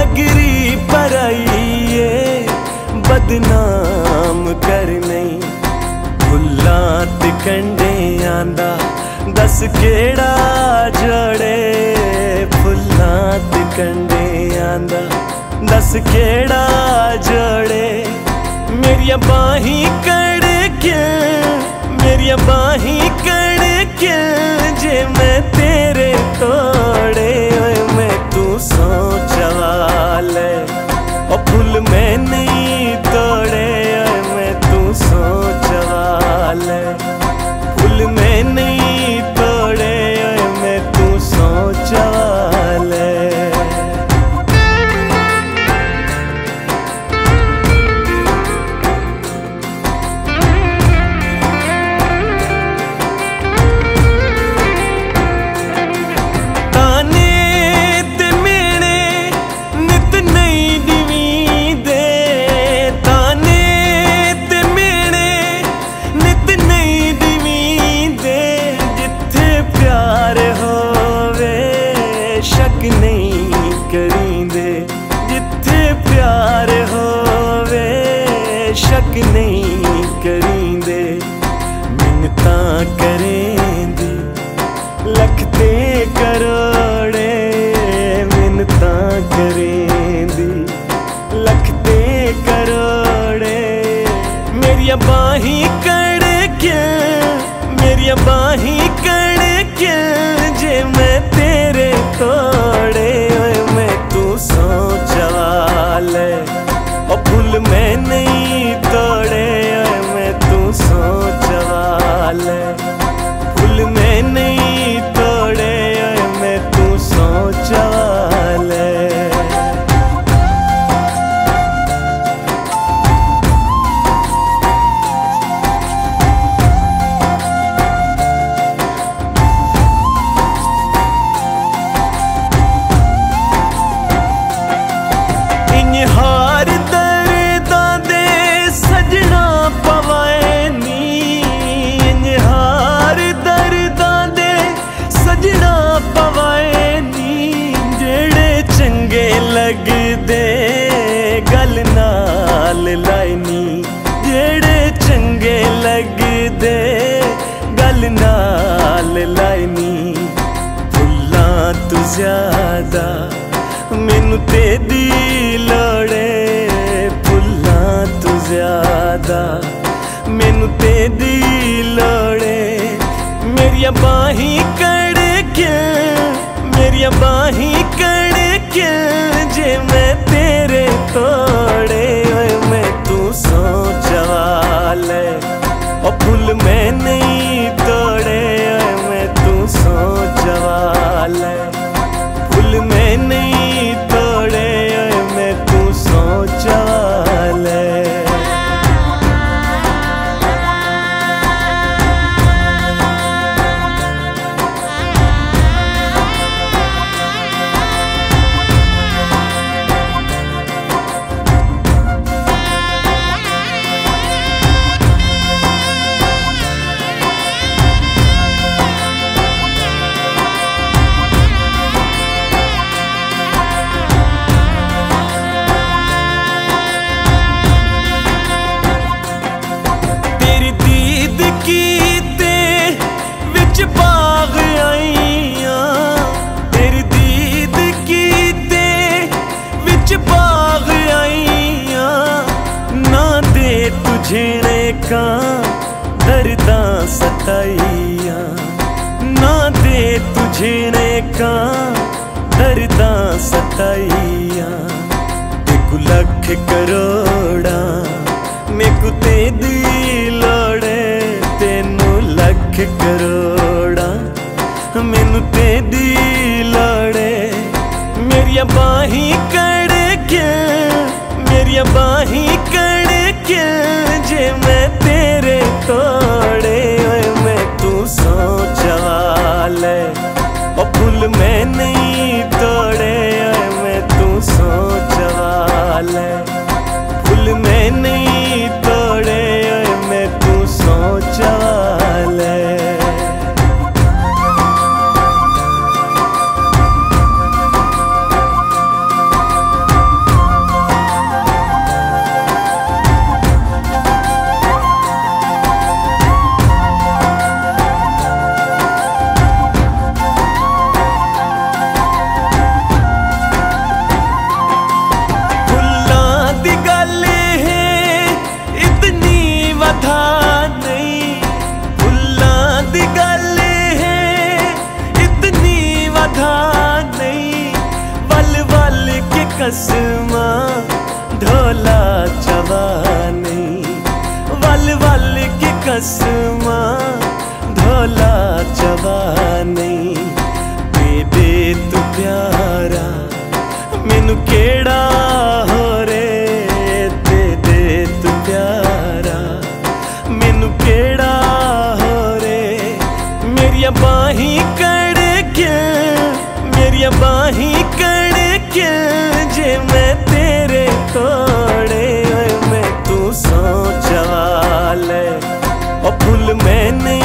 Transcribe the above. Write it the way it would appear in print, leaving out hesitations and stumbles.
नगरी पर आईए बदनाम कर नहीं। फुल्लां ते कंडे आंदा दस केड़ा जड़े, फुल्लां ते कंडे आंदा दस केड़ा जड़े। मेरिया बाहीं कड़के, मेरिया बाहीं कड़के जे मैं तेरे तोड़े। मैं तू सोचा ले ओ फुल मैं नहीं तोड़े। मैं तू सोचा ले फुल मैं नहीं तोड़े। मैं तू सोचा ले। नहीं करींदे जिथे प्यार होवे, शक नहीं करींदे। मिन्नतां करेंदी लखते करोड़े, मिन्नतां करेंदी लखते करोड़े। मेरिया बाहीं कड़के, मेरिया बाहीं कड़के जे मैं तेरे तोड़े। मैं तू सोचा ले ओ फुल मैं नहीं तोड़े। मैं तू सोचा ले फुल मैं नहीं तोड़े। मैं तू सोचा ले। हार दर्दां दे सजना पवाए नी, हार दर्दां दे सजना पवाए नी। जेड़े चंगे लगदे गल नाल लाइनी, जेड़े चंगे लगदे गल नाल लाइनी। फुल्लां तू ज्यादा मैनू तेरी लोड़े, फुल्लां तू ज्यादा मैनू तेरी लोड़े। मेरिया बाहीं कड़के, मेरिया बाहीं कड़के जे मैं तेरे तोड़े। मैं तू सोचा ले ओ फुल मैं नहीं तोड़े। मैं तू सोचा ले फुल मैं नहीं तोड़े। मैं तू सोचा ले। कीते विच बाग आईयां, तेरी दीद कीते विच बाग आईयां। ना दे तुझे का दर्दां सताईयां, ना दे तुझे का दर्दां सताईयां। देखो लख करोड़ा मेकू तेरी लोड़े, तेनू लख करोड़ा मैनू तेरी लोड़े। मेरिया बाहीं कड़के, मेरिया बाहीं कड़के जे मैं तेरे तोड़े। मैं तू सोचा ले ओ फुल मैं नहीं तोड़े। मैं तू सोचा ले फुल मैं नहीं तोड़े। मैं तू सोचा ले। कसमा ढोला जवानी, वल वल की कसमा ढोला जवानी। दे तू प्यारा मैनू केड़ा हो रे, दे तू प्यारा मैनू केड़ा हो रे। मेरिया बाही कड़ के, मेरिया बाही कड़ के जे मैं तेरे कोड़े। मैं तू सो जवाले ओ फुल मैंने